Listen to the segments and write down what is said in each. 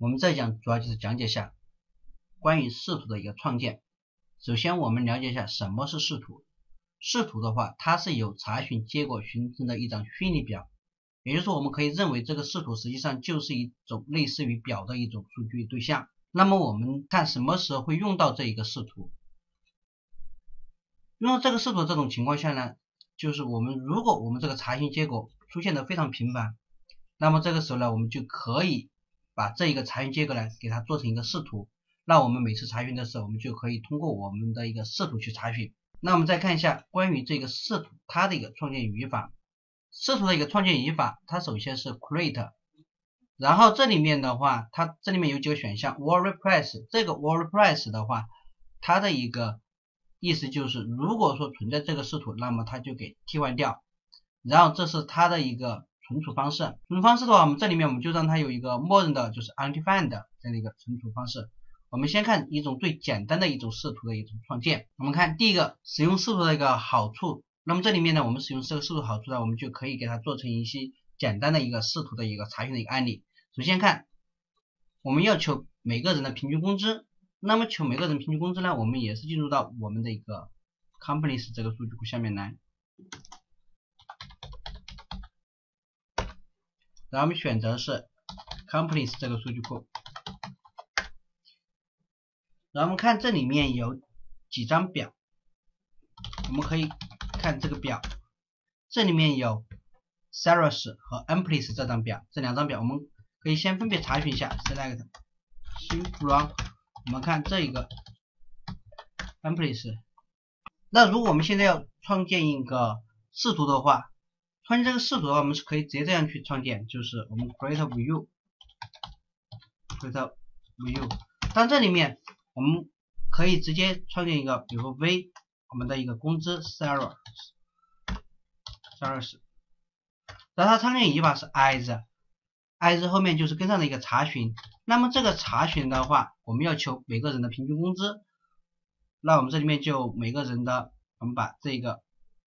我们这讲主要就是讲解一下关于视图的一个创建。首先我们了解一下什么是视图。视图的话，它是由查询结果形成的一张虚拟表，也就是说我们可以认为这个视图实际上就是一种类似于表的一种数据对象。那么我们看什么时候会用到这一个视图。用到这个视图这种情况下呢，就是如果我们这个查询结果出现的非常频繁，那么这个时候呢，我们就可以把这一个查询结果呢给它做成一个视图。那我们每次查询的时候，我们就可以通过我们的一个视图去查询。那我们再看一下关于这个视图它的一个创建语法。视图的一个创建语法，它首先是 create， 然后这里面的话，它这里面有几个选项 wordPress。 这个 wordPress 的话，它的一个意思就是如果说存在这个视图，那么它就给替换掉。然后这是它的一个存储方式。存储方式的话，我们这里面我们就让它有一个默认的就是 undefined 这样的一个存储方式。我们先看一种最简单的一种视图的一种创建。我们看第一个使用视图的一个好处。那么这里面呢，我们使用这个视图好处呢，我们就可以给它做成一些简单的一个视图的一个查询的一个案例。首先看，我们要求每个人的平均工资。那么求每个人平均工资呢，我们也是进入到我们的一个 companies 这个数据库下面来，然后我们选择是 companies 这个数据库。然后我们看这里面有几张表，我们可以看这个表，这里面有 Ceres 和 Amplis 这张表，这两张表我们可以先分别查询一下 select 新 from， 我们看这一个 Amplis。 那如果我们现在要创建一个视图的话，创建这个视图的话，我们是可以直接这样去创建，就是我们 create view， 但这里面我们可以直接创建一个，比如说 V 我们的一个工资 Ceres， 然后它创建语法是 as 后面就是跟上的一个查询。那么这个查询的话，我们要求每个人的平均工资，那我们这里面就每个人的，我们把这个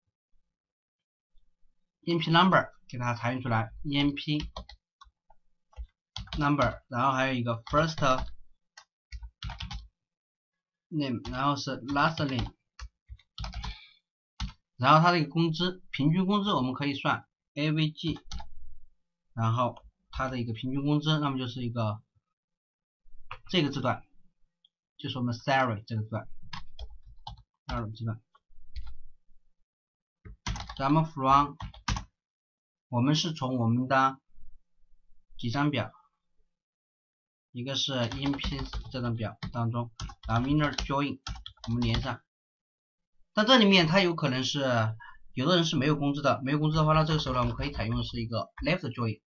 ENP number 给它查询出来 ，ENP number， 然后还有一个 first name， 然后是 last name， 然后它的一个工资，平均工资我们可以算 AVG， 然后它的一个平均工资，那么就是一个这个字段，就是我们 salary 这个字段，然后 from 我们是从我们的几张表，一个是 ENP 这张表当中，然后 inner join 我们连上。但这里面它有可能是有的人是没有工资的，没有工资的话，那这个时候呢，我们可以采用的是一个 left join，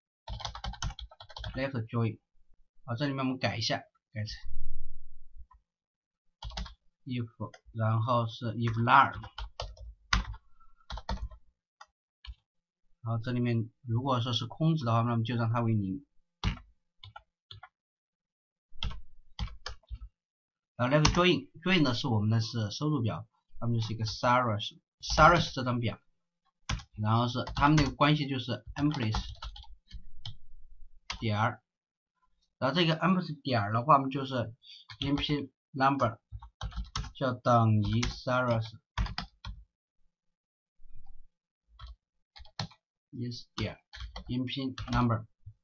这里面我们改一下，改成 if， 然后是 if lar， 然后这里面如果说是空值的话，那么就让它为0。然后 left join 的是我们的是收入表，那么就是一个 Ceres 这张表，然后是他们的关系就是 Amplis 点，然后这个 Amplis 点的话，我们就是 ENP number 就等于 Ceres is 点 ENP number。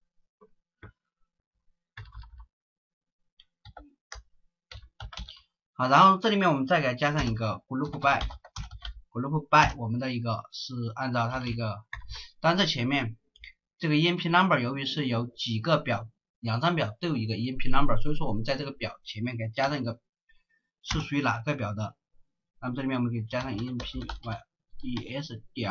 好，然后这里面我们再给它加上一个 group by， 我们的一个是按照它的一个，当然这前面这个 ENP number 由于是有几个表，两张表都有一个 ENP number， 所以说我们在这个表前面给它加上一个是属于哪个表的，那么这里面我们可以加上 ENP yes 点，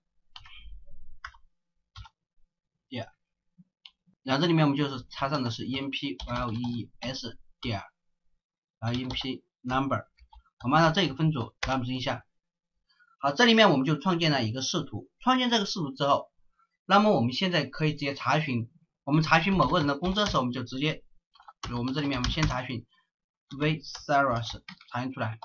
然后这里面我们就是插上的是 ENP yes 点，然后 ENP number， 我们按照这个分组来执行一下。好，这里面我们就创建了一个视图。创建这个视图之后，那么我们现在可以直接查询，我们查询某个人的工资的时候，我们就直接，比如我们这里面我们先查询 V Ceres 查询出来，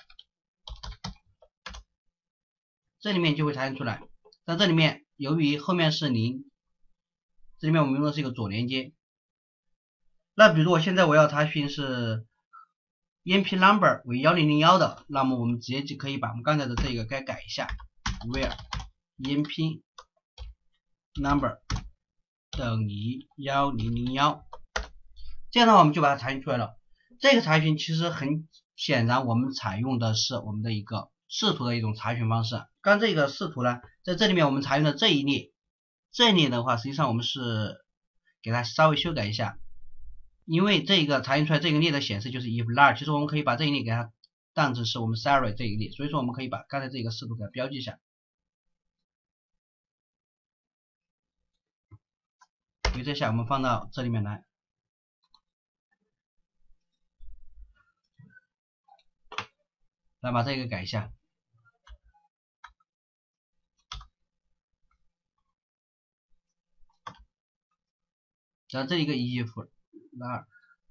这里面就会查询出来。但这里面由于后面是0，这里面我们用的是一个左连接， 那比如我现在我要查询是 EMP number 为1001的，那么我们直接就可以把我们刚才的这个该改一下 ，where EMP number 等于1001，这样的话我们就把它查询出来了。这个查询其实很显然，我们采用的是我们的一个视图的一种查询方式。刚这个视图呢，在这里面我们采用的这一列的话，实际上我们是给它稍微修改一下，因为这个查询出来这个列的显示就是 if large， 其实我们可以把这一列给它当成是我们 salary 这一列，所以说我们可以把刚才这个视图给它标记一下。所以这下我们放到这里面来，来把这个改一下。然后这一个 if large，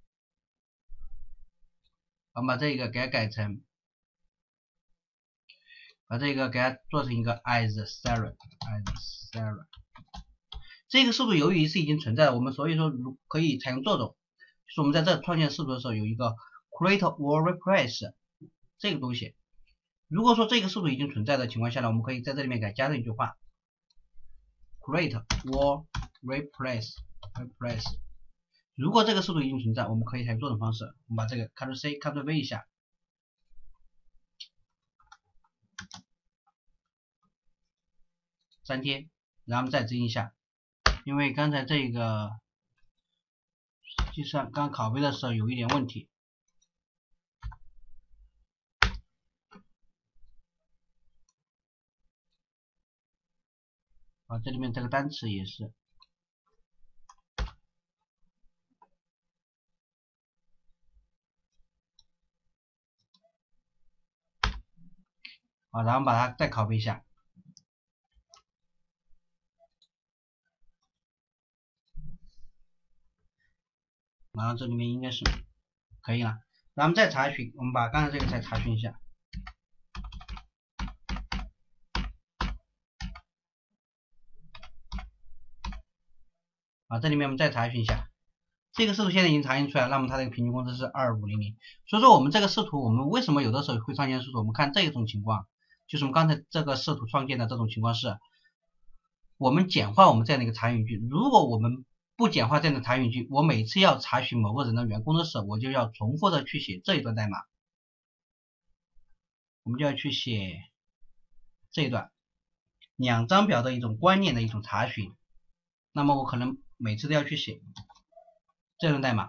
我们把这个给它改成，把这个给它做成一个 as salary。这个视图由于是已经存在的，我们所以说可以采用这种，就是我们在这创建视图的时候有一个 create or replace 这个东西。如果说这个视图已经存在的情况下呢，我们可以在这里面给它加上一句话 create or replace。如果这个视图已经存在，我们可以采用这种方式，我们把这个 Ctrl C Ctrl V 一下，粘贴，然后我们再执行一下。因为刚才这个计算刚拷贝的时候有一点问题。啊，这里面这个单词也是。好，然后把它再拷贝一下。然后这里面应该是可以了，然后我们再查询，我们把刚才这个再查询一下。啊，这里面我们再查询一下，这个视图现在已经查询出来，那么它的平均工资是2500。所以说我们这个视图，我们为什么有的时候会创建视图？我们看这种情况，就是我们刚才这个视图创建的这种情况是，我们简化我们这样的一个查询句。如果我们不简化这样的查询句，我每次要查询某个人的员工的时候，我就要重复的去写这一段代码，我们就要去写这一段2张表的一种关联的一种查询。那么我可能每次都要去写这段代码，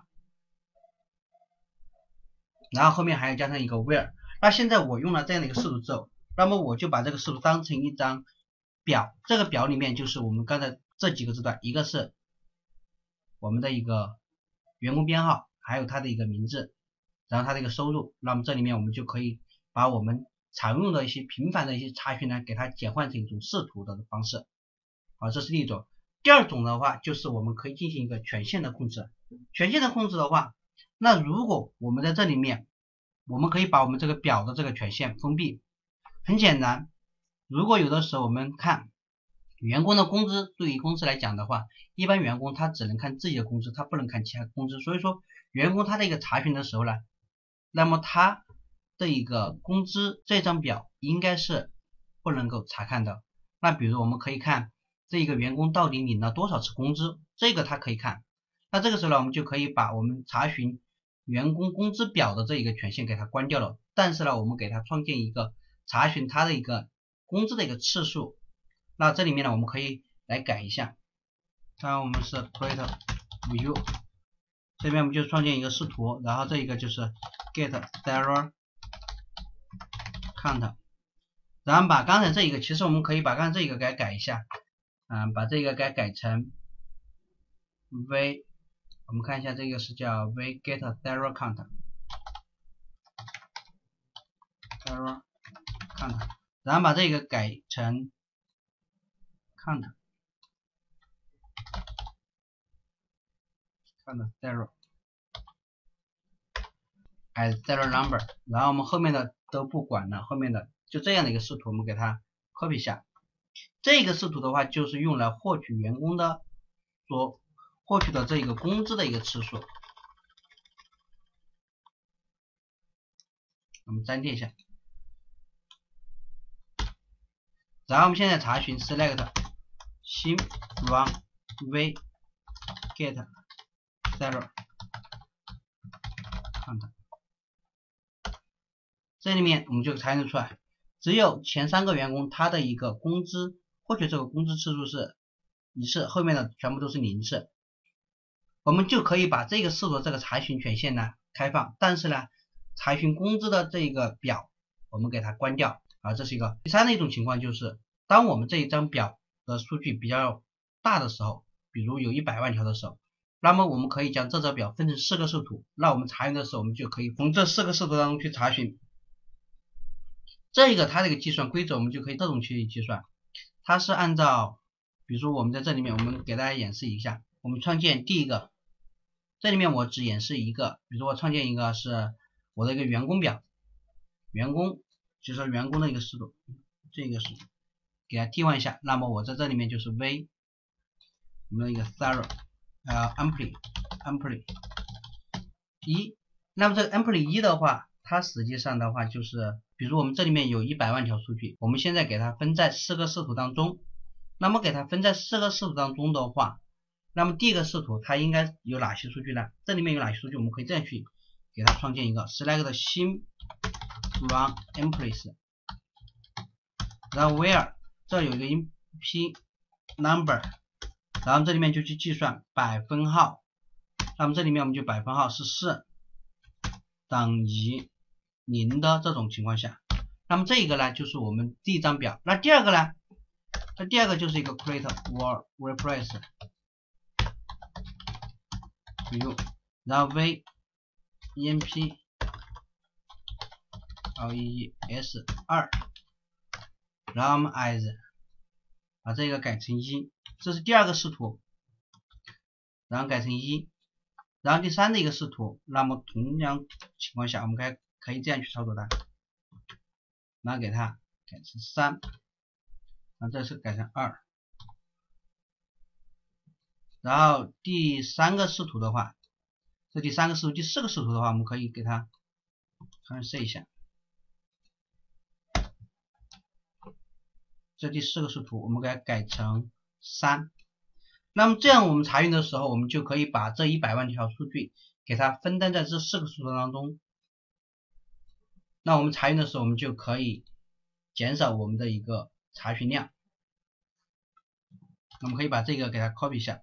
然后后面还要加上一个 where。那现在我用了这样的一个视图之后，那么我就把这个视图当成一张表，这个表里面就是我们刚才这几个字段，一个是我们的一个员工编号，还有他的一个名字，然后他的一个收入。那么这里面我们就可以把我们常用的一些频繁的一些查询呢，给它简换成一种视图的方式。好，这是第一种。第二种的话，就是我们可以进行一个权限的控制。权限的控制的话，那如果我们在这里面，我们可以把我们这个表的这个权限封闭。很简单，如果有的时候我们看员工的工资，对于公司来讲的话，一般员工他只能看自己的工资，他不能看其他工资。所以说员工他的一个查询的时候呢，那么他的一个工资这张表应该是不能够查看的。那比如我们可以看这一个员工到底领了多少次工资，这个他可以看。那这个时候呢，我们就可以把我们查询员工工资表的这一个权限给它关掉了。但是呢，我们给它创建一个查询它的一个工资的一个次数。那这里面呢，我们可以来改一下。当然我们是 create view， 这边我们就创建一个视图，然后这一个就是 get salary count， 然后把刚才这一个，其实我们可以把刚才这一个给它改一下，把这个给它改成 v， 我们看一下这个是叫 v get salary count， 然后把这个改成 count zero as salary number， 然后我们后面的都不管了，后面的就这样的一个视图，我们给它 copy 一下。这个视图的话，就是用来获取员工的所获取的这个工资的一个次数。 我们粘贴一下，然后我们现在查询 select sim run v get 0 看看，这里面我们就查询出来，只有前3个员工他的一个工资获取这个工资次数是1次，后面的全部都是0次，我们就可以把这个视图这个查询权限呢开放，但是呢查询工资的这个表我们给它关掉啊，这是一个。第3的一种情况就是，当我们这一张表的数据比较大的时候，比如有100万条的时候，那么我们可以将这张表分成4个视图，那我们查询的时候，我们就可以从这4个视图当中去查询。这个它这个计算规则我们就可以这种去计算，它是按照，比如说我们在这里面，我们给大家演示一下，我们创建第一个，这里面我只演示一个，比如说我创建一个是我的一个员工表，员工就是员工的一个视图，这个是给它替换一下，那么我在这里面就是 v 我们的一个 thorough ampli 1，那么这个 ampli 1的话，它实际上的话就是，比如我们这里面有100万条数据，我们现在给它分在4个视图当中，那么给它分在4个视图当中的话，那么第一个视图它应该有哪些数据呢？这里面有哪些数据？我们可以这样去给它创建一个 select sim run employees， 然后 where 这有一个 ip number， 然后这里面就去计算百分号，那么这里面我们就百分号是4等于0的这种情况下，那么这一个呢就是我们第一张表。那第二个呢？那第二个就是一个 create or replace， 比如然后 v emp lees 2，然后我们 as 把这个改成1，这是第二个视图，然后改成1，然后第3的一个视图，那么同样情况下我们可以这样去操作它，然后给它改成3，然后这是改成2，然后第3个视图的话，这第3个视图，第4个视图的话，我们可以给它尝试一下，这第4个视图我们给它改成3，那么这样我们查询的时候，我们就可以把这100万条数据给它分担在这4个视图当中，那我们查询的时候，我们就可以减少我们的一个查询量。我们可以把这个给它 copy 一下，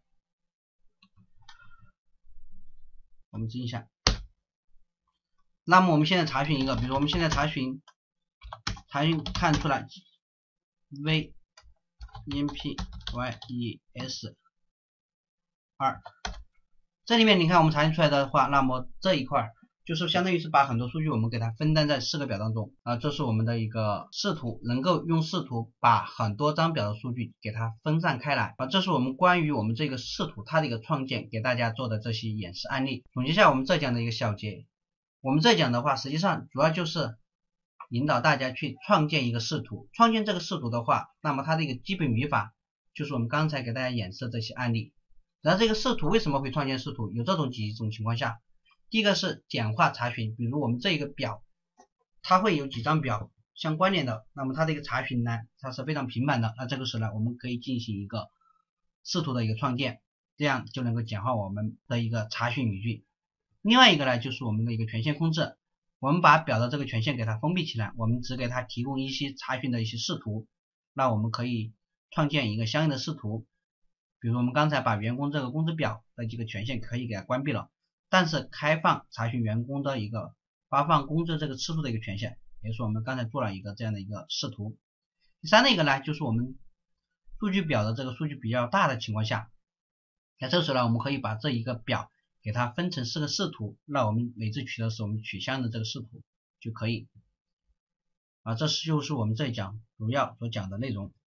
我们执行一下。那么我们现在查询一个，比如我们现在查询看出来 v emp lees 2，这里面你看我们查询出来的话，那么这一块就是相当于是把很多数据我们给它分担在4个表当中啊，这是我们的一个视图，能够用视图把很多张表的数据给它分散开来啊，这是我们关于我们这个视图它的一个创建给大家做的这些演示案例。总结一下我们这讲的一个小结，我们这讲的话实际上主要就是引导大家去创建一个视图，创建这个视图的话，那么它的一个基本语法就是我们刚才给大家演示这些案例。然后这个视图为什么会创建视图？有这种几种情况下，第一个是简化查询，比如我们这一个表它会有几张表相关联的，那么它的一个查询呢它是非常频繁的，那这个时候呢我们可以进行一个视图的一个创建，这样就能够简化我们的一个查询语句。另外一个呢就是我们的一个权限控制，我们把表的这个权限给它封闭起来，我们只给它提供一些查询的一些视图，那我们可以创建一个相应的视图，比如我们刚才把员工这个工资表的这个权限可以给它关闭了，但是开放查询员工的一个发放工资这个次数的一个权限，也就是我们刚才做了一个这样的一个视图。第3的一个呢就是我们数据表的这个数据比较大的情况下，那这时候呢我们可以把这一个表给它分成4个视图，那我们每次取的时候我们取相应的这个视图就可以啊，这就是我们这一讲主要所讲的内容。